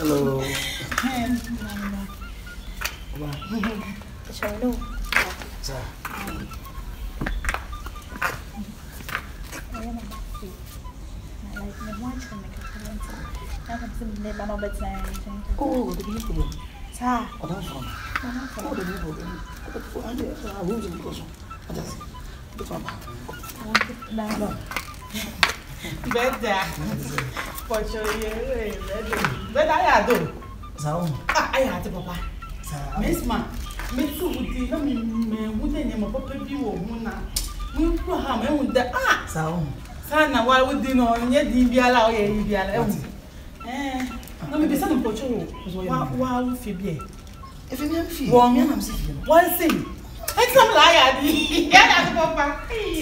Hello. Shall we know? Sir. Oh, the people. Sir. Oh, that's fun. Oh, the people. Oh, I will do because I just. Better. What you better I do. So, I had to papa. Miss Ma, Miss Woody, no, me wouldn't name a papa be woman. We put him with the so. Sana, why would you know, and yet be allowed you be allowed? No, maybe some pocho. Wow, Phoebe. If you never feel, I'm sick. One thing. It's some liar. Yeah, papa.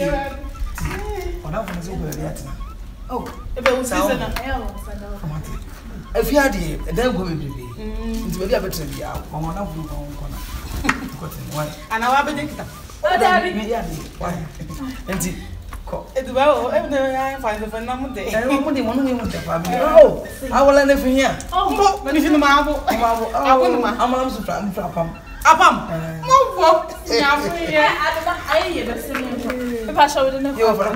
Oh, if it was season, if you had a damn good baby, into a better be out. One of them corner. And I have a dictator. Why? And it's well, I find the phenomenon. I want the family. Oh, I will end it here. Oh, but if you know, Marvel, I'm from Apam. Move up. I hear the same. If I show it enough, you're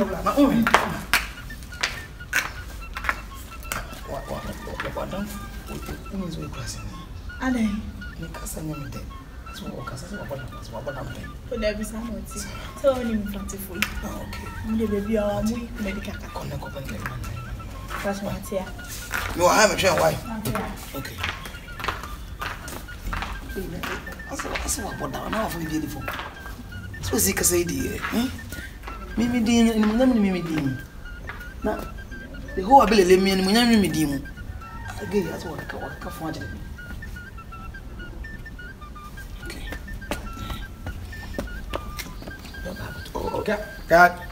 and then put every someone tell him fanciful. Okay, baby, our medical. That's my tear. No, I haven't sure why. Okay. I saw what down now for beautiful. So sick as I did. Mimi Dean and Mimi Dean. Now, the whole ability me and Mimi Dean. Again, that's what I can't find. Okay. Okay.